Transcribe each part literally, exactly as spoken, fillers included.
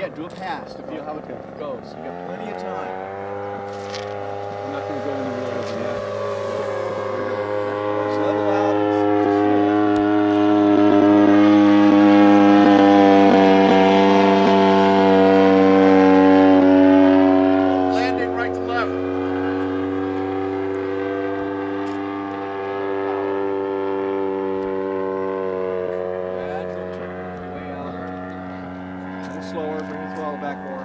ahead, do a pass to feel how it goes. You got plenty of time. I'm not going to go in the middle of the net. Just level out. Landing right to left. Way out. A little slower, bring the throttle back more.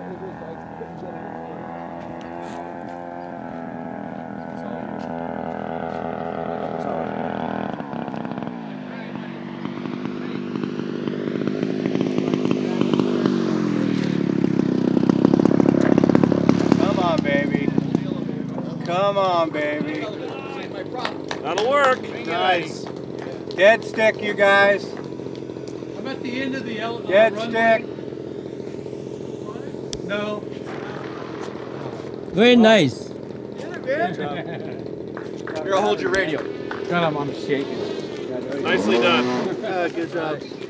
Come on, baby. Come on, baby. That'll work. Nice. Dead stick, you guys. I'm at the end of the uh, Dead runway. stick. No. Very nice. Here, I'll hold your radio. God, I'm, I'm shaking. Nicely done. Uh, good job.